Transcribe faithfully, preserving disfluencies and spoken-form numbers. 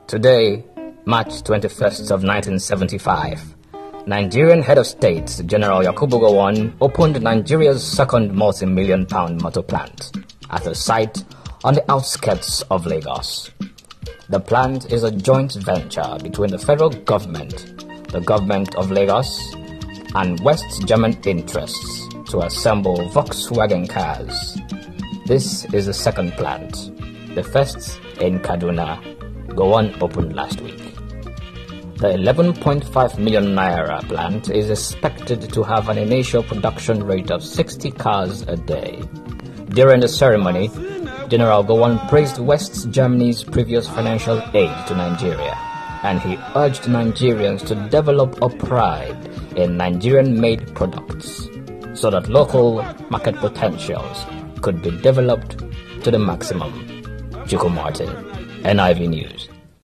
Today, March twenty-first of nineteen seventy-five, Nigerian head of state General Gowon opened Nigeria's second multi-million pound motor plant at a site on the outskirts of Lagos. The plant is a joint venture between the federal government, the government of Lagos, and West German interests to assemble Volkswagen cars. This is the second plant, the first in Kaduna. Gowon opened last week. The eleven point five million naira plant is expected to have an initial production rate of sixty cars a day. During the ceremony, General Gowon praised West Germany's previous financial aid to Nigeria, and he urged Nigerians to develop a pride in Nigerian-made products so that local market potentials could be developed to the maximum. Juku Martin, N I V News.